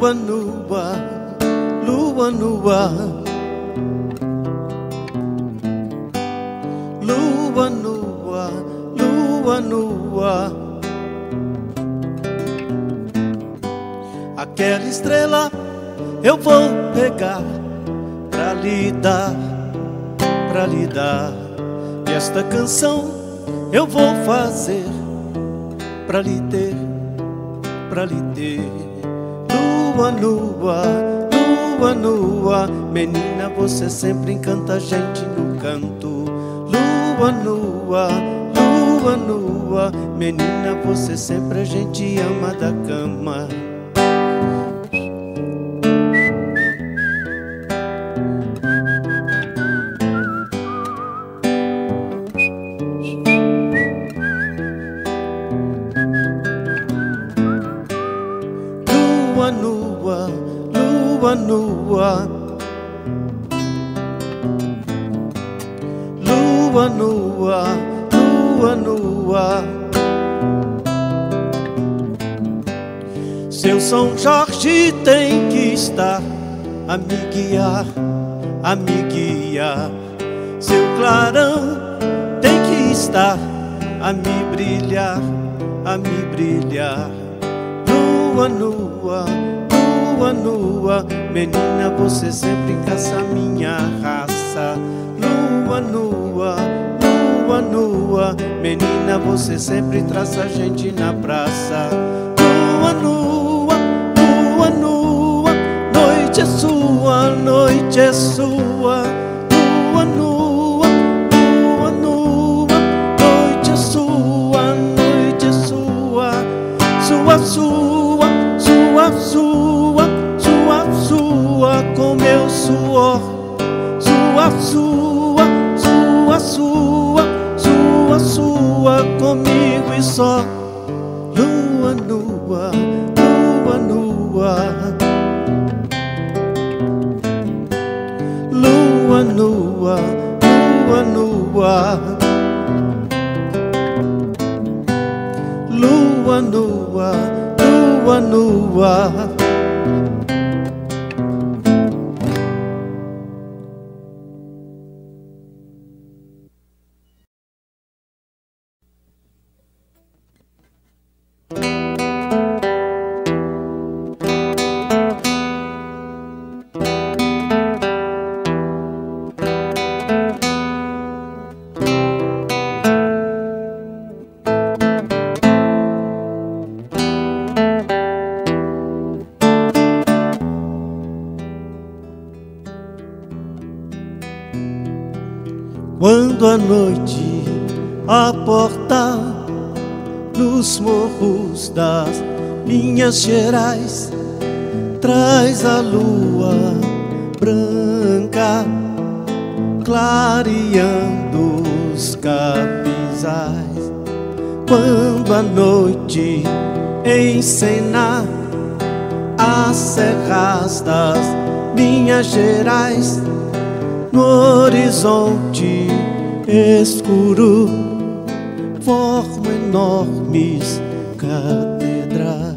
nua, lua nua, lua nua, lua nua. Aquela estrela eu vou pegar pra lhe dar, pra lhe dar. E esta canção eu vou fazer pra lhe ter, pra lhe ter. Lua nua, lua nua, menina, você sempre encanta a gente no canto. Lua nua, lua nua, menina, você sempre a gente ama da cama. Lua nua, lua nua, lua nua, lua nua. Seu São Jorge tem que estar a me guiar, a me guiar. Seu clarão tem que estar a me brilhar, a me brilhar. Lua nua, lua nua, menina, você sempre caça minha raça. Lua nua, lua nua, menina, você sempre traz a gente na praça. Lua nua, lua nua, noite é sua, noite é sua. Lua nua, lua nua, noite é sua, noite é sua. Sua, sua, sua, sua, sua, sua, com meu suor. Sua, sua, sua, sua, sua, sua, comigo e só. Lua nua, lua nua, lua nua, lua nua, lua nua, lua nua. Quando a noite aporta nos morros das Minas Gerais, traz a lua branca clareando os capinzais. Quando a noite encena as serras das Minas Gerais, no horizonte escuro formam enormes catedrais.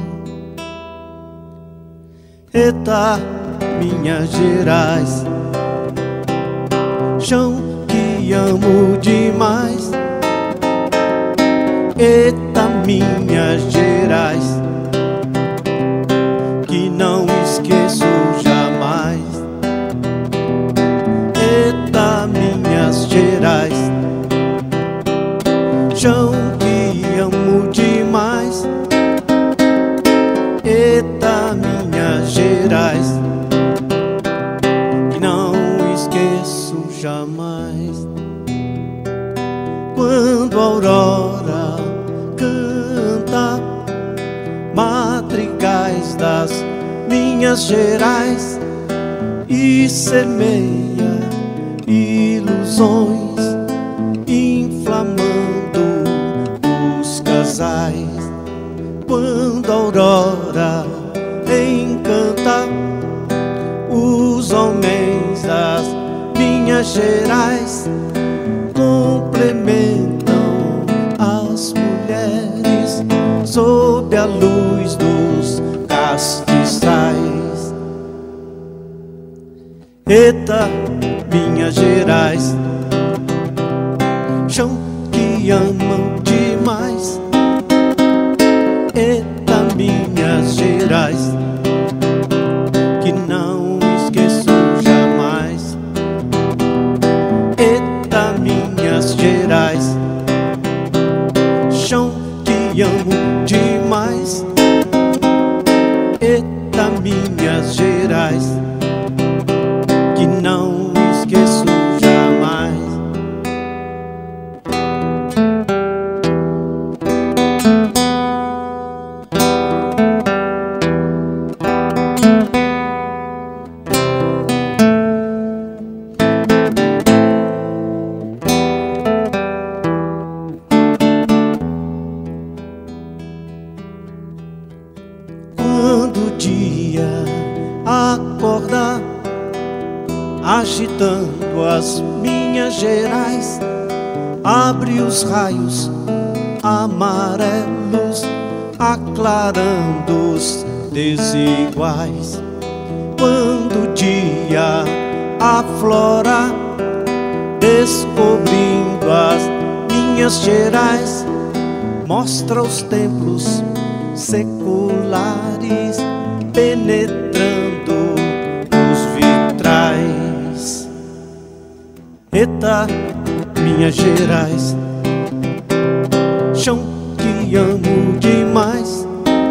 Eita, Minas Gerais, chão que amo demais. Eita, Minas Gerais, que não esqueço jamais. Eita, Minas Gerais, chão que amo demais. Eita, Minas Gerais, que não esqueço jamais. Quando a aurora canta madrigais das Minas Gerais e semeia ilusões, inflamando os casais. Quando a aurora encanta os homens das Minas Gerais, complementam as mulheres sob a luz dos castiçais. Eita, Minas Gerais, chão que amam demais. Eita, Minas Gerais, que não esqueço jamais. Eita, Minas Gerais, chão que amo demais. Eita, Minas Gerais, que não esqueço jamais. Quando o dia acordar agitando as Minas Gerais, abre os raios amarelos, aclarando os desiguais. Quando o dia aflora, descobrindo as Minas Gerais, mostra os templos seculares, penetrando os vitrais. Eita, Minas Gerais, chão que amo demais.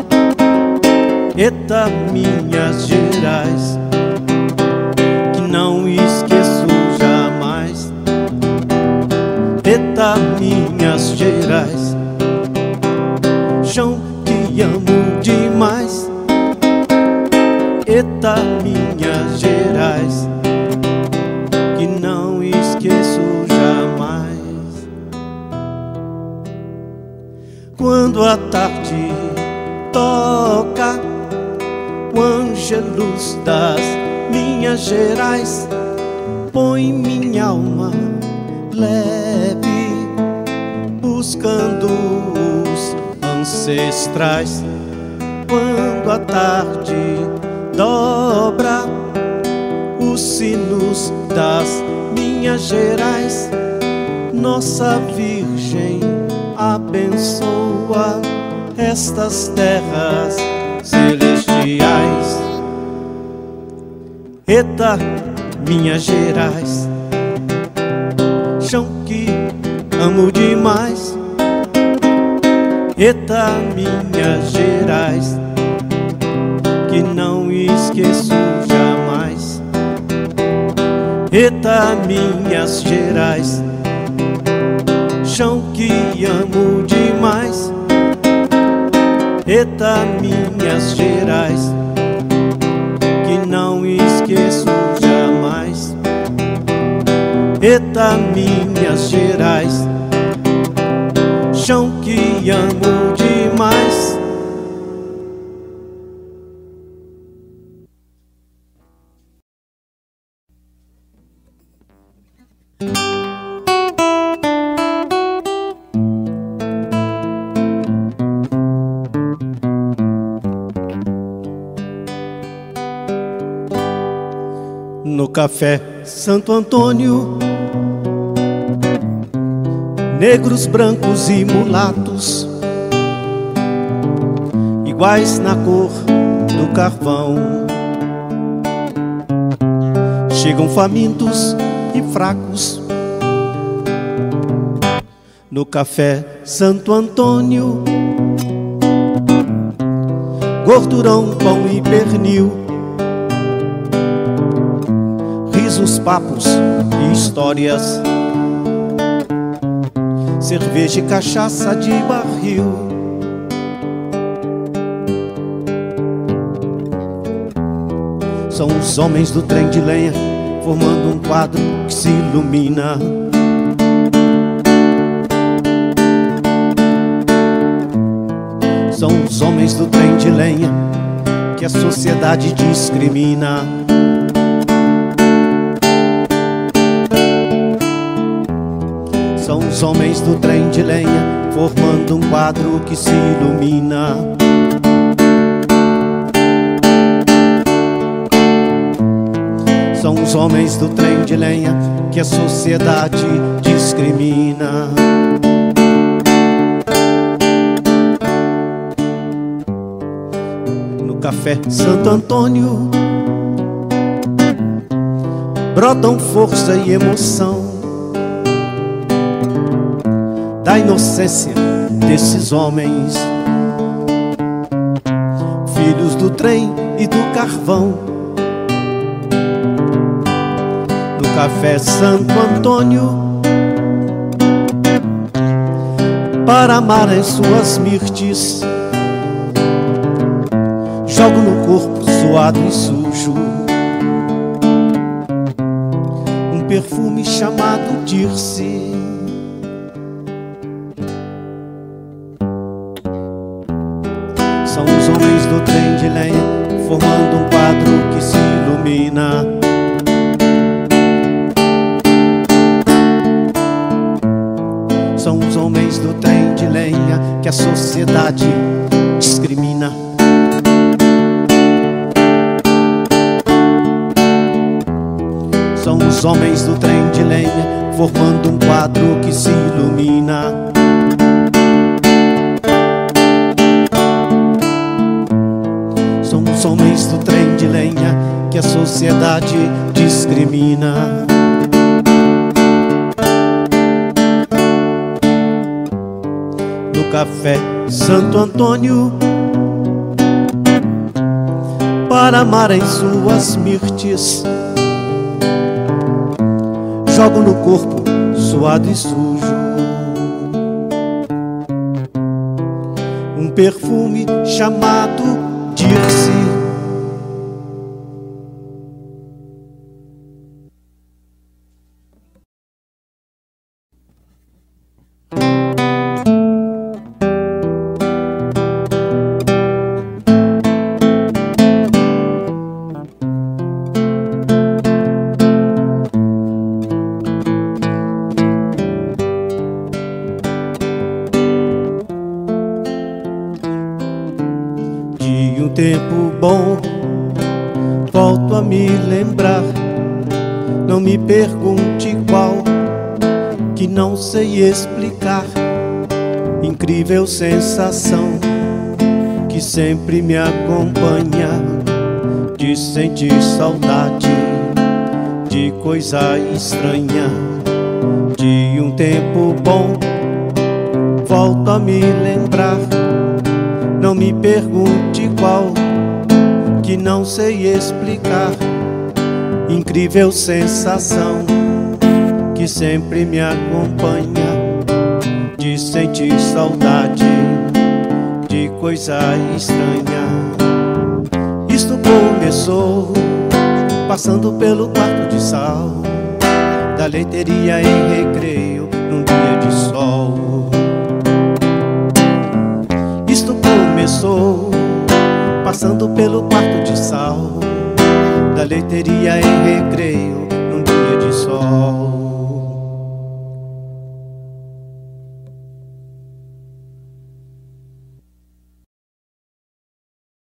Eita, Minas Gerais, que não esqueço jamais. Eita, Minas Gerais, chão que amo demais. Eita, Minas Gerais, que não esqueço jamais. Quando a tarde toca o ângelus das Minas Gerais, põe minha alma leve, buscando os ancestrais. Quando a tarde dobra os sinos das Minas Gerais, Nossa Virgem abençoa estas terras celestiais. Eita, Minas Gerais, chão que amo demais. Eita, Minas Gerais, que não esqueço jamais. Eita, Minas Gerais, chão que amo demais. Eita, Minas Gerais, que não esqueço jamais. Eita, Minas Gerais, chão que amo demais. No café Santo Antônio, negros, brancos e mulatos, iguais na cor do carvão, chegam famintos e fracos. No café Santo Antônio, gordurão, pão e pernil, risos, papos e histórias, cerveja e cachaça de barril. São os homens do trem de lenha, formando um quadro que se ilumina. São os homens do trem de lenha que a sociedade discrimina. São os homens do trem de lenha formando um quadro que se ilumina. São os os homens do trem de lenha que a sociedade discrimina. No café Santo Antônio brotam força e emoção da inocência desses homens, filhos do trem e do carvão. No café Santo Antônio, para amarem suas mirtes, jogo no corpo suado e sujo um perfume chamado Dirce. São os homens do trem de lenha formando um quadro que se ilumina. São os homens do trem de lenha que a sociedade discrimina. São os homens do trem de lenha formando um quadro que se ilumina. São os homens do trem de lenha que a sociedade discrimina. No café Santo Antônio, para amarem suas mirtes, jogo no corpo suado e sujo um perfume chamado Dirce. De um tempo bom volto a me lembrar, não me pergunte qual, que não sei explicar. Incrível sensação que sempre me acompanha, de sentir saudade de coisa estranha. De um tempo bom volto a me lembrar, não me pergunte qual, que não sei explicar. Incrível sensação que sempre me acompanha, de sentir saudade de coisa estranha. Isto começou passando pelo quarto de sal da leiteria em recreio num dia de sol. Isto começou passando pelo quarto de sal da leiteria em recreio num dia de sol.